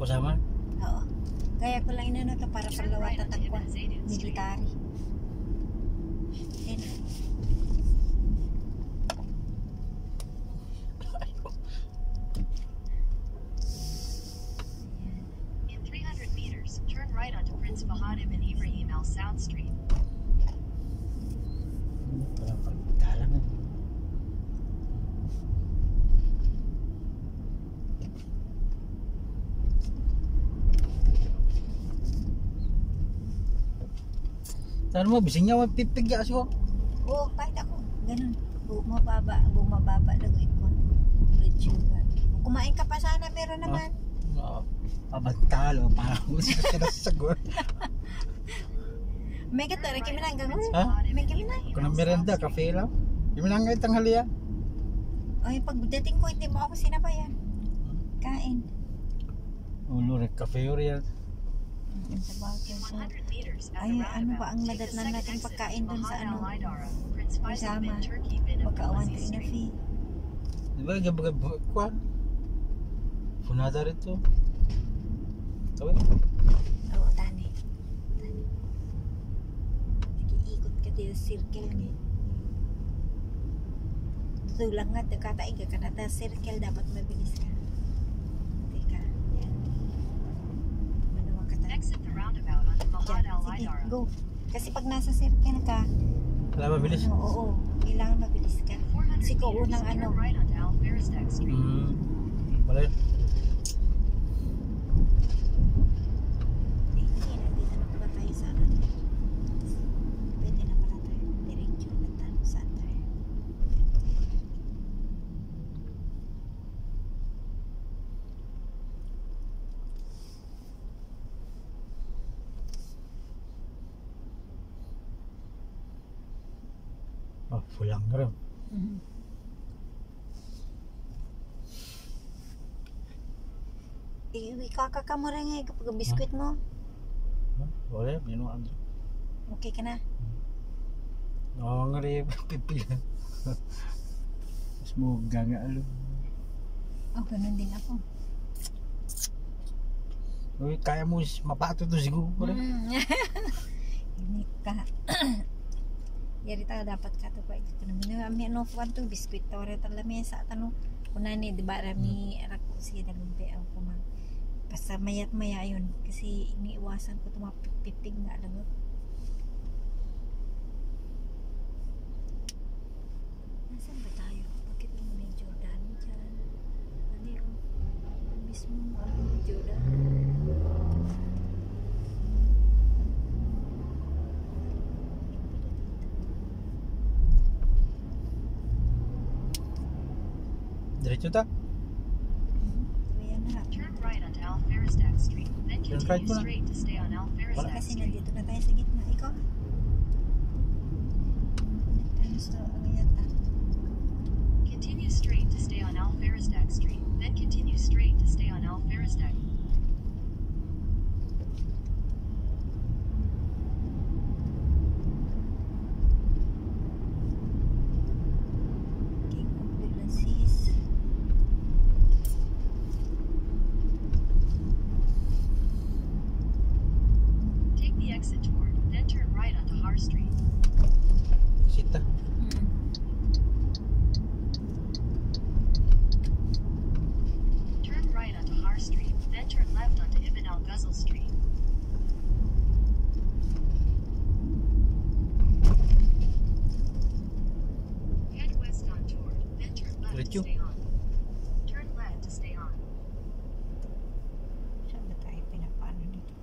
kasama? Oo. Kaya ko lang inano to para palawat at takwa. Military. And, In 300 meters, turn right onto Prince Fahad ibn Ibrahim Al Saud Street. Walang pagdalan na. Saan mo? Bising niya mapipigya siya. oo, kahit ako. Ganun. Bumababa lang ito. Blood sugar. Kumain ka pa sana, meron naman. Pabantalo. Parang sinasagot. May katara, kami na hanggang Ha? may kami na. Kung ang merenda, kafe lang. Yung minangay tanghalian. Ay, pagdating ko, hindi mo ako sinabayan. Kain. Ulo, kafe yun yan. Sa bagay. In 100 meters, at Ay, the ano ba roundabout, ang take the nadatnan second natin exit pagkain to dun sa Fahad ano? Al Idara, Prince Faisal Kasama. bin Turki bin Pagka-1 Abdulaziz to Street. Inafi. Diba, gabaga kuan? Funada rito. Tawag? Oo, tani. Nag-iikot ka dito sa circle nga. Tulang nga, katain ka kanata circle, dapat mabilis ka. Teka, yan. Manuwa ka tayo. Exit the roundabout onto Fahad Al Sige, Idara. go. Kasi pag nasa circle ka, Wala mabilis. oo, kailangan mabilis ka. In 400 Kasi ko meters, unang ano, turn right onto Al Farisdak Street. Wala yun. hindi, nandito na pala tayo sa ano. Pwede na pala tayo. Diretso na tayo. Saan tayo? Oh, pulang na rin. Ikaka mo rin eh kapag biskwit mo. Wala yun, binuan. Okay ka na? Oo nga rin, pipilan. Mas muga nga alo. Oh, ganun din ako. Uy, kaya mo mapato to siguro. Ini ka. Yari tayo dapat ka to pa. Ito naman. May ano po to biskwit to. Rin tala mesa. Tanong, kuna ni, di ba rami arako sige nalumpi ako kumang. Basta mayat maya yun. Kasi iniiwasan ko tumapipig nga lang. Nasaan ba tayo? Bakit may Jordan dyan? Ano yun? Mismo may Jordan. Diretso ta? Ayan na. Turn right onto Al Farisdak Street, then Turn continue right mo na. straight to stay on Al Farisdak Kasi Street. nandito na tayo sa gitna. Ikaw? Ano gusto? Ano yata? Continue straight to stay on Al Farisdak Street, then continue straight to stay on Al Farisdak. King of Ulysses. Take the exit toward, then turn right onto Har Street. Sita. Turn right onto Har Street, then turn left onto Ibn Al Ghazal Street. Head west on Toward, then turn left to Diretso. stay on. Turn left to stay on. Saan ba tayo pinapano dito?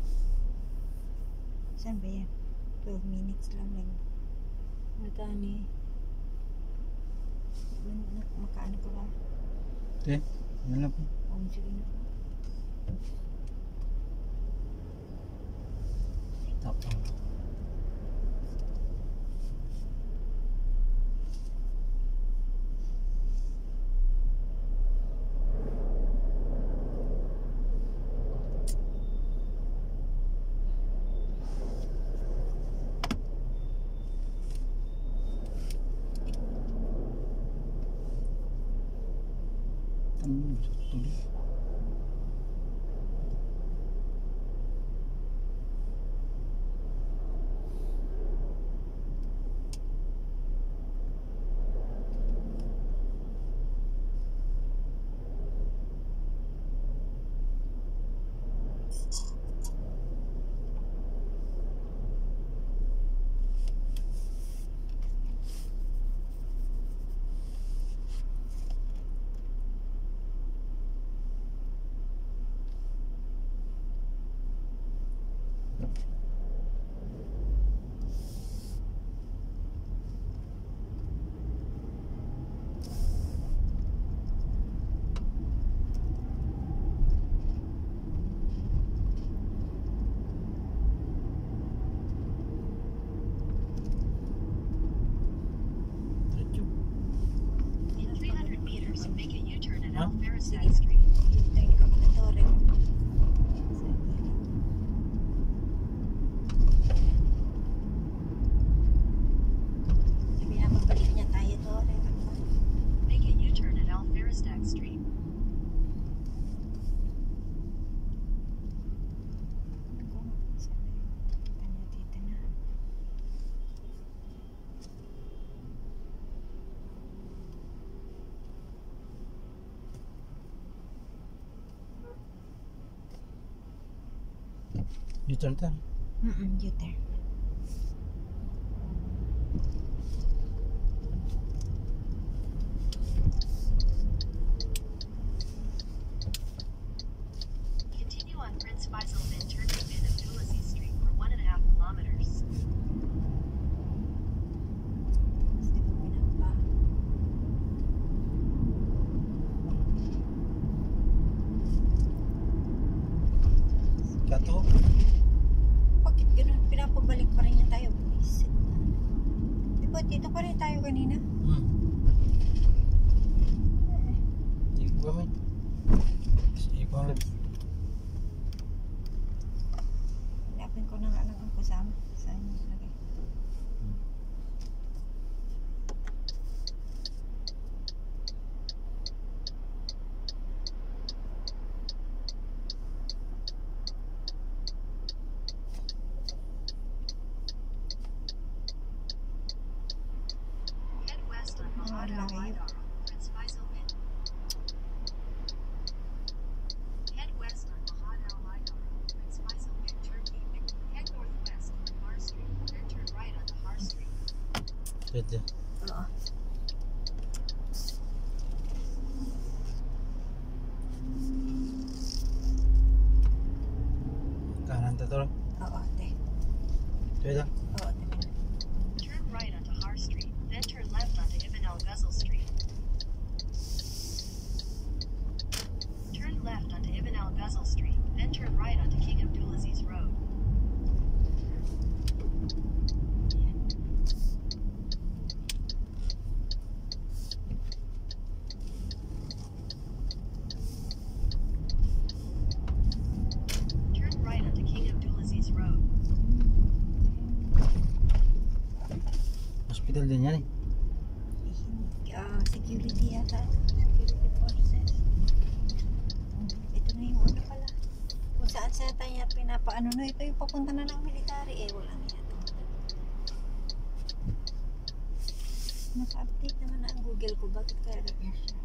Saan ba yan? 12 minutes lang lang. Matani. Makaano ka ba? Eh, yan lang po. Sige na. Tapos. Tuloy. Al Faristad Sige. Street. U-turn ka pa na tore. Sabi na mabalik niya tayo tore. Make a U-turn at Al Faristad Street. Dito na. U-turn ta. U-turn. Continue on Prince Faisal bin Turki bin Abdulaziz Street for 1.5 kilometers. Mas di ko pinapa. Kato. Bakit ganun? Pinapabalik pa rin niya tayo. Buisit na. Diba dito pa rin tayo kanina? Hindi ko kami. Sige ko lang. Hanapin ko na nga lang ang kasama. Saan niya lagay? Head west on Mahad Al Haidar, Prince Faisal bin. Head west on Mahad Al Haidar, Prince Faisal bin Turki. Head northwest on Har Street, then turn right onto Har Street. Pwede. Oo. Kanan ta to. Oo, te. Pwede. Oo, te. Turn right onto Har Street, then turn left onto Ibn Al Ghazal Street. Turn left onto Ibn Al Ghazal Street, then turn right onto King Abdulaziz Road. Turn right onto King Abdulaziz Road. Hospital din yan eh. Security yata. Security forces. Ito na yung ano pala. Kung saan sa tayo pinapaano na. Ito yung papunta na ng military. Walang yan. Naka-update naman na ang Google ko. Bakit kaya ganyan siya?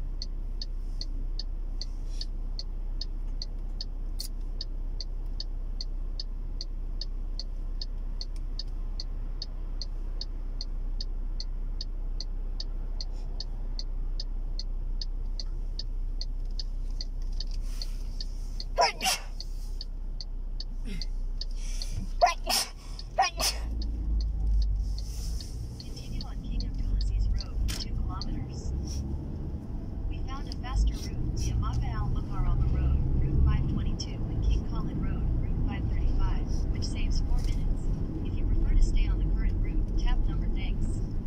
Continue on King Abdulaziz Road for 2 kilometers. We found a faster route via Makkah Al Mukarrama Road, Route 522, and King Khalid Road, Route 535, which saves 4 minutes. If you prefer to stay on the current route, tap number thanks.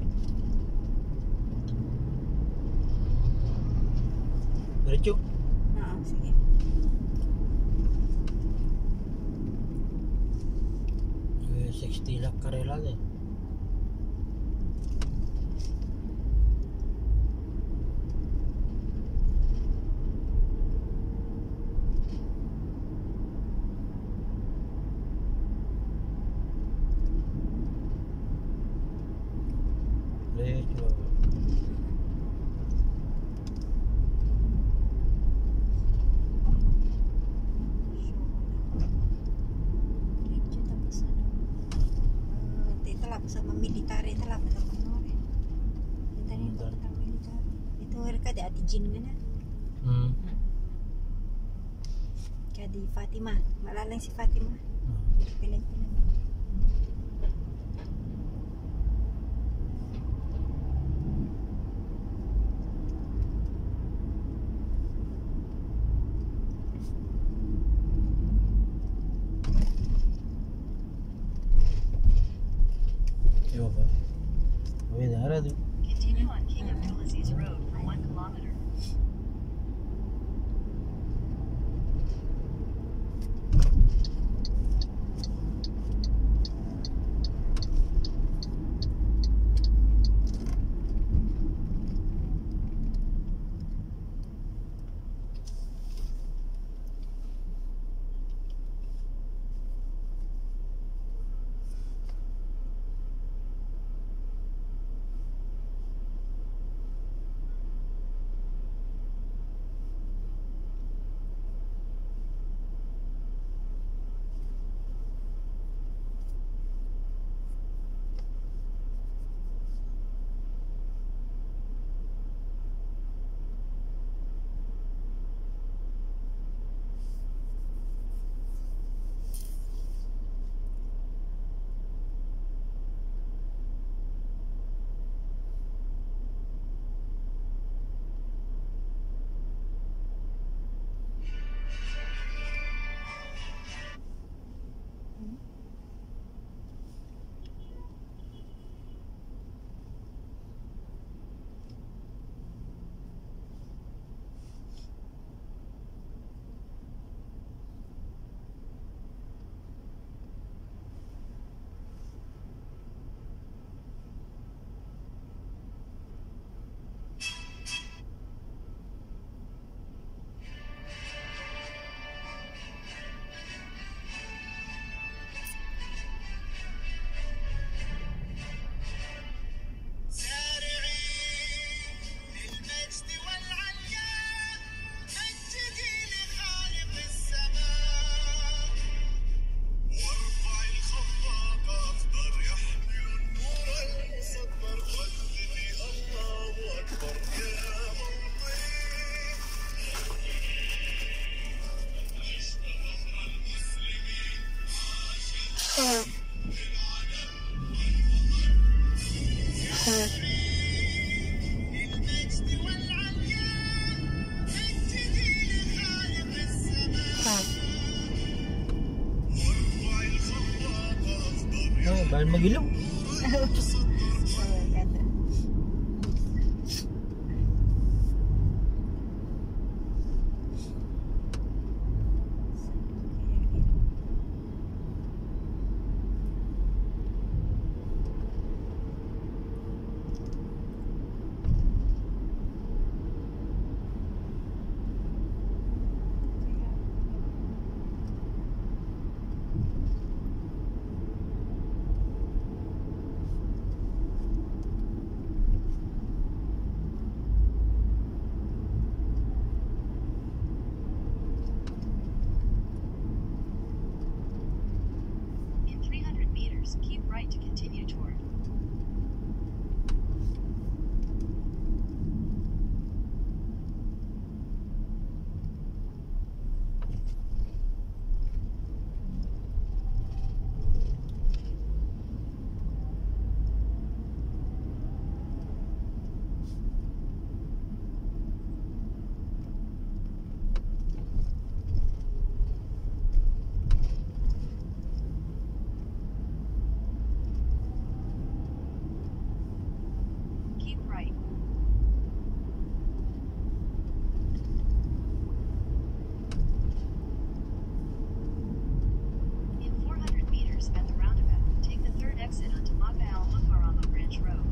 Diretso. Oo, sige. Eh, 60 lakh karela eh. Diretso. Diretso tapos ano. Ito lang sa mga military. Ito lang sa mga ano. Ito na yung papunta ng military. Ito ka di Ate Jean nga na. Kaya di Fatima. Malalang si Fatima. Pilay-pilay. Yo ba? Pwede na rin. Continue on King Abdulaziz Road for 1 kilometer. Bawal mag-ilaw. So, ganda. In 300 meters, keep right to continue toward. Keep right. In 400 meters at the roundabout, take the third exit onto Maka Al Mukarrama Branch Road.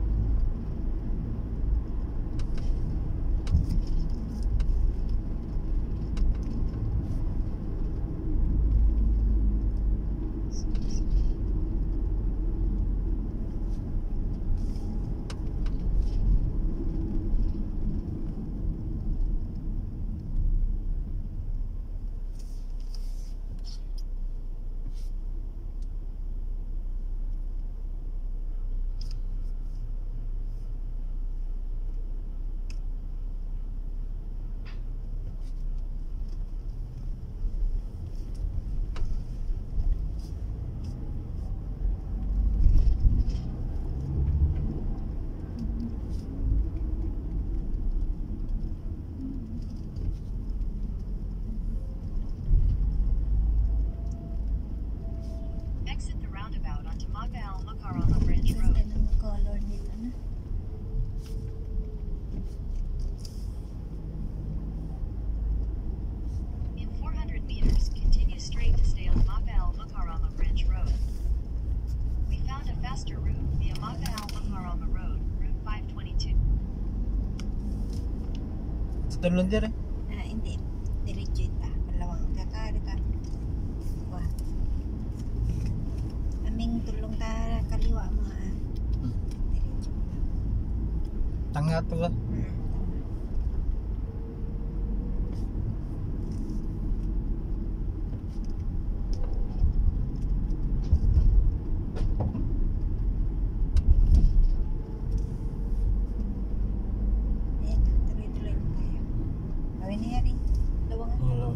Exit the roundabout onto Maka Al Mukarrama Branch Road. Ganda ng color nila na. In 400 meters, continue straight to stay on Maka Al Mukarrama Branch Road. We found a faster route via Maka Al Mukarrama Road, Route 522. Sa tulong dire. Hindi. Diretso ita. Malawang kakarita. Wah. Aming tulong ta kaliwa mga. Diretso ita. Tanga to ka. Ayan, tuloy-tuloy lang tayo. Gawin niya rin. Lawangan. Wala.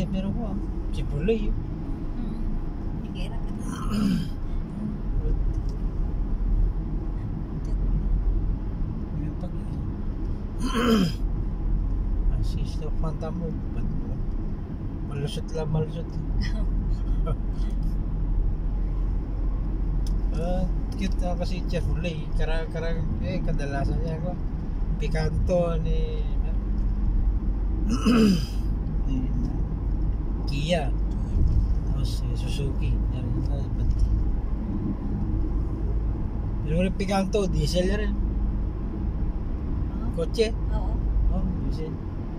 Jeff meron ko. Chevrolet yun. Higera ka na. Yung pag asis na panta mo. Malusot lang, malusot. Cute na kasi Chevrolet. Karang kadalasan niya ko. Picanto ni Kia. Tapos Suzuki. Yan na. Pero yung Picanto, diesel na rin. Kotse. Oo. Oh, diesel.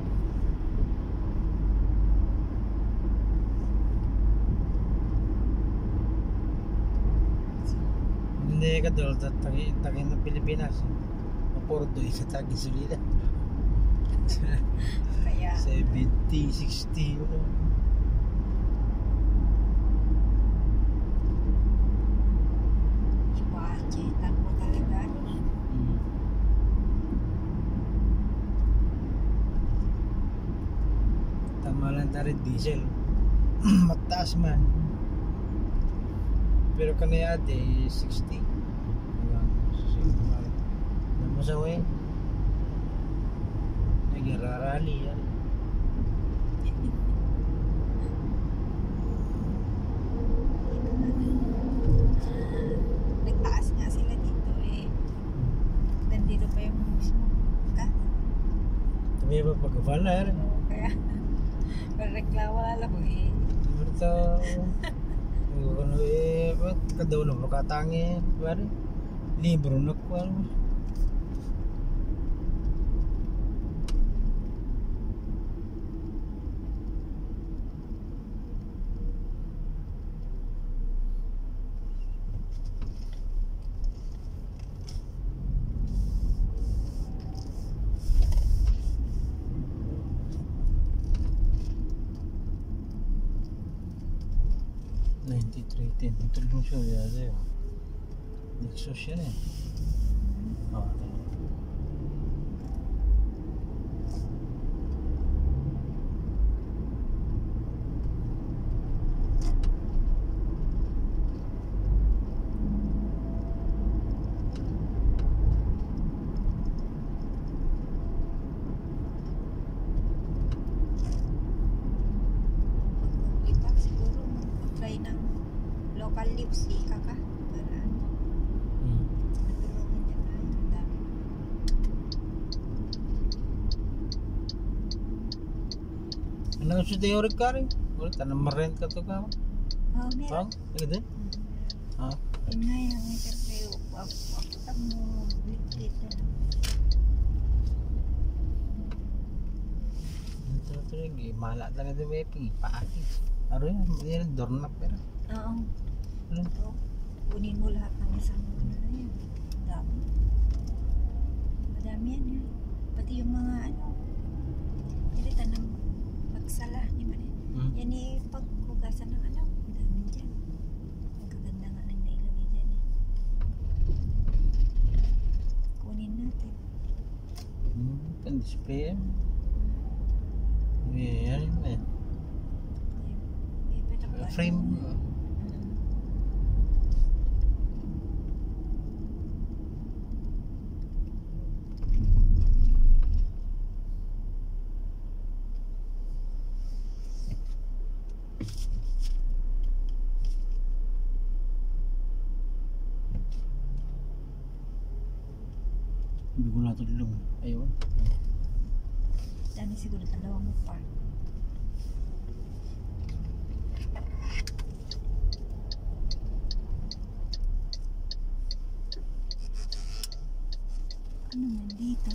Hindi ka doon, tagin ng Pilipinas. Mapordo, isa tagin sulila. Kaya 70, 60, ano. iba, chetan mo talaga. Tama lang tayo diesel. Mataas man. Pero kanaya ate 60. Ano mo sa way? Nagirarali yan. Nagtaas nga sila dito eh. Nandito pa yung mismo ka. Kami ba pag-valar? Kaya reklamo alam mo eh. Berta ano ba't kadaw na makatangi pare libro na ko ano. $93.10 tulong siya yun. Nexus yan eh. Oh, Iba siguro mag-apply ng local leave si Kaka para matulungan niya tayo. Ang dami. ano siya teorik ka rin? Wala, tanang marent ka to ka. Oh, meron. Agad eh? Ah, Yun nga yan. May pero pag mo blit-blit na. ito rin. Mahala talaga ito may paakit. Ano yan? Doorknob pero. Oo. Ano? Ito. Kunin mo lahat ng isang ano na yan. Dami. Madami yan yan. Pati yung mga ano. Pilitan ng pagsala ni Mane. Yan eh, paghugasan ng ano. Ang dami dyan. Ang gaganda nga nang nailagay dyan eh. Kunin natin. Pan-display yan. Yan eh. Frame. Hindi ko natulong. Ayun. Dami siguro dalawang part. Ano man dito?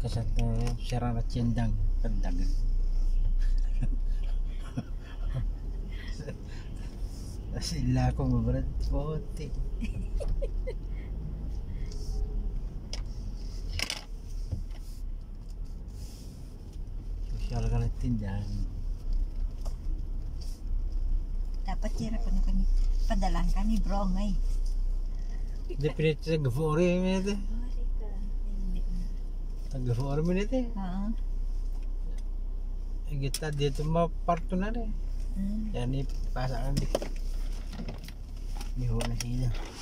Kasat sarang at siyendang kandagan. Sila ko mabrad konti. Sosyal ka ng tindahan. Dapat sira ko na kani padalan kami bro ngay. Hindi pinito sa gafori minute. Sorry ka. Hindi na. Tag-gafori minute. Oo. Kita dito maparto na rin. Mm. Yan ipasa ka di. Miho na sila.